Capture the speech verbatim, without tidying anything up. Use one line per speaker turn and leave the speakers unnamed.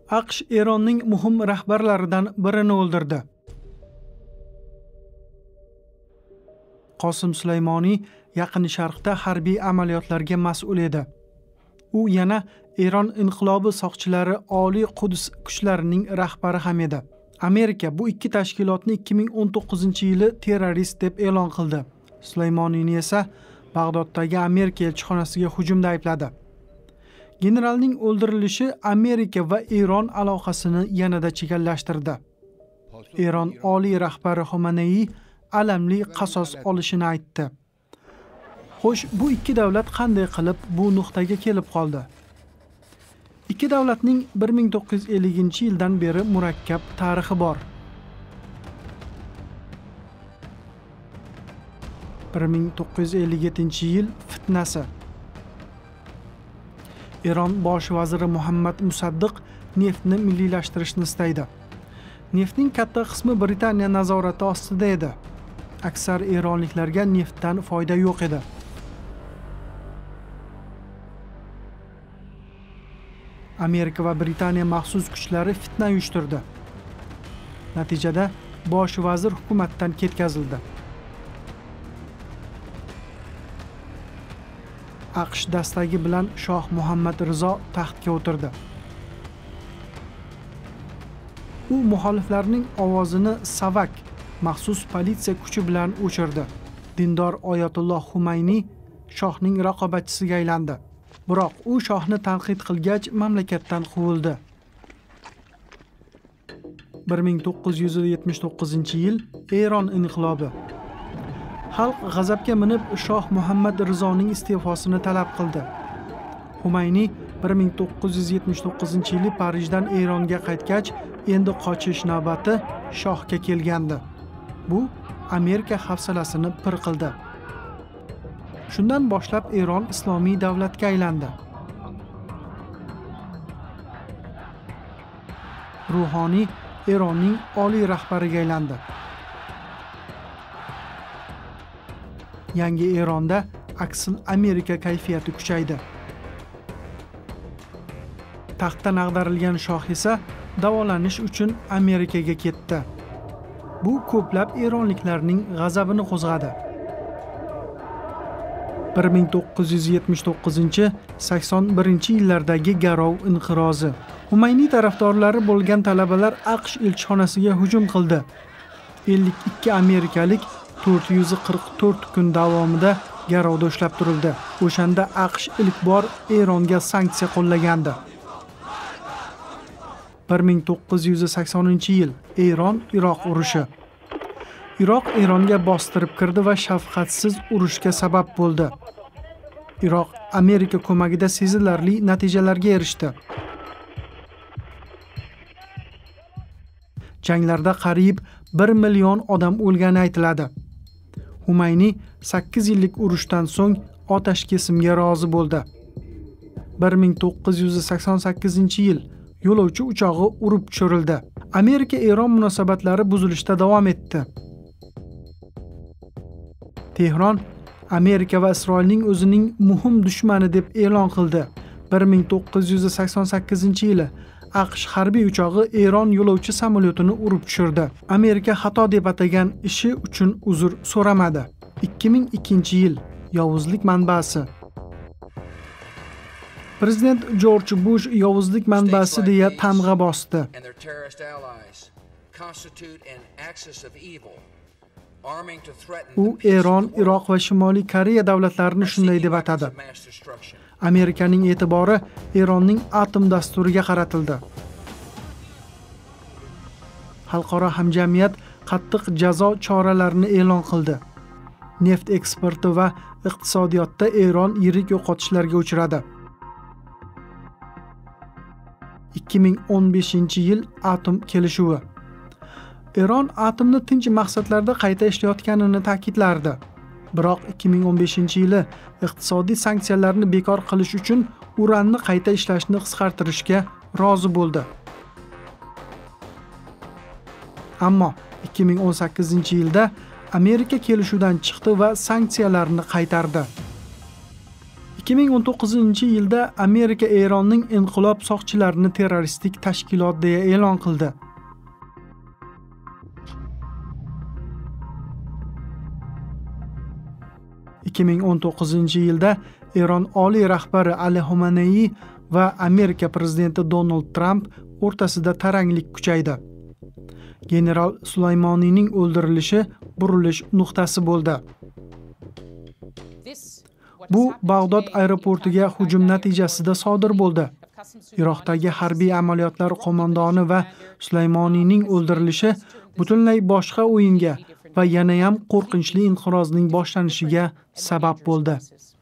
AQSh Eronning muhim rahbarlaridan birini o'ldirdi. Qosim Sulaymoniy Yaqin Sharqda harbiy amaliyotlarga mas'ul edi. U yana Eron inqilobi soqchilari Oliy Quds kuchlarining rahbari ham edi. Amerika bu ikki tashkilotni ikki ming o'n to'qqizinchi yili terrorist deb e'lon qildi. Sulaymoniyni esa Bag'doddagi Amerika elchixonasiga hujumda aybladi. Generalning o'ldirilishi Amerika va Eron aloqasini yanada chigallashtirdi. Eron oliy rahbari Xomanaiy alamli qasos olishini aytdi. Xo'sh, bu ikki davlat qanday qilib bu nuqtaga kelib qoldi? Ikki davlatning bir ming to'qqiz yuz ellinchi yildan beri murakkab tarixi bor. bir ming to'qqiz yuz ellik yettinchi yil fitnasi. Eron bosh vaziri Muhammad Musaddiq neftni milliylashtirishni istaydi. Neftning katta qismi Britaniya nazorati ostida edi. Aksar eronliklarga neftdan foyda yo'q edi. Amerika va Britaniya maxsus kuchlari fitna uyushtirdi. Natijada bosh vazir hukumatdan ketkazildi. AQSh dastagi bilan Shoh Muhammad Rizo taxtga o'tirdi. U muxoliflarning ovozini Savak maxsus politsiya kuchi bilan o'chirdi. Dindor Oyatulloh Xumayniy shohning raqobatchisiga aylandi. Biroq u shohni tanqid qilgach mamlakatdan quvildi. bir ming to'qqiz yuz yetmish to'qqizinchi yil Eron inqilobi. Xalq g'azabga minib Shoh Muhammad Rizoning iste'fosini talab qildi. Xumayniy bir ming to'qqiz yuz yetmish to'qqizinchi yili Parijdan Eronga qaytgach, endi qochish navbati shohga kelgandi. Bu Amerika hafsalasini pir qildi. Shundan boshlab Eron islomiy davlatga aylandi. Ruhoniy Eronning oliy rahbariga aylandi. Yangi Eronda aksil Amerika kayfiyati kuchaydi. Taxtdan ag'darilgan shoh esa davolanish uchun Amerikaga ketdi. Bu ko'plab eronliklarning g'azabini qo'zg'adi. bir ming to'qqiz yuz yetmish to'qqizinchi sakson birinchi yillardagi Garov inqirozi. Xumayniy tarafdorlari bo'lgan talabalar AQSh elchixonasiga hujum qildi. ellik ikki amerikalik to'rt yuz qirq to'rt kun davomida Garovda ushlab turildi. O'shanda AQSh ilk bor Eronga sanksiya qo'llagandi. bir ming to'qqiz yuz saksoninchi yil Eron-Iroq urushi. Iroq Eronga bostirib kirdi va shafqatsiz urushga sabab bo'ldi. Iroq Amerika ko'magida sezilarli natijalarga erishdi. Janglarda qariyb bir million odam o'lgani aytiladi. Xumayniy sakkiz yillik urushdan so'ng otash kesimga rozi bo'ldi. bir ming to'qqiz yuz sakson sakkizinchi yil yo'lovchi uchog'i urib tushirildi. Amerika-Eron munosabatlari buzilishda davom etdi. Tehron Amerika va Isroilning o'zining muhim dushmani deb e'lon qildi. bir ming to'qqiz yuz sakson sakkizinchi yili AQSh harbiy uchog'i Eron yo'lovchi samolyotini urib tushirdi. Amerika xato deb atagan ishi uchun uzr so'ramadi. ikki ming ikkinchi yil yovuzlik manbasi. Prezident Jorj Bush yovuzlik manbasi deya tamg'a bosdi. U Eron, Iroq va Shimoliy Koreya davlatlarini shunday deb atadi. Amerikaning e'tibori Eronning atom dasturiga qaratildi. Xalqaro hamjamiyat qattiq jazo choralarini e'lon qildi. Neft eksporti va iqtisodiyotda Eron yirik yo'qotishlarga uchradi. ikki ming o'n beshinchi yil atom kelishuvi. Eron atomni tinch maqsadlarda qayta ishlayotganini ta'kidlardi. Biroq ikki ming o'n beshinchi yili iqtisodiy sanksiyalarni bekor qilish uchun uranni qayta ishlashni qisqartirishga rozi bo'ldi. Ammo ikki ming o'n sakkizinchi yilda Amerika kelishuvdan chiqdi va sanksiyalarni qaytardi. ikki ming o'n to'qqizinchi yilda Amerika Eronning inqilob soqchilarini terroristik tashkilot deya e'lon qildi. ikki ming o'n to'qqizinchi yilda Eron oliy rahbari Ali Xomanaiy va Amerika prezidenti Donald Trump o'rtasida taranglik kuchaydi. General Sulaymoniyning o'ldirilishi burilish nuqtasi bo'ldi. Bu Bag'dod aeroportiga hujum natijasida sodir bo'ldi. Iroqdagi harbiy amaliyotlar qo'mondoni va Sulaymoniyning o'ldirilishi butunlay boshqa o'yinga va yana ham qo'rqinchli inqirozning boshlanishiga sabab bo'ldi.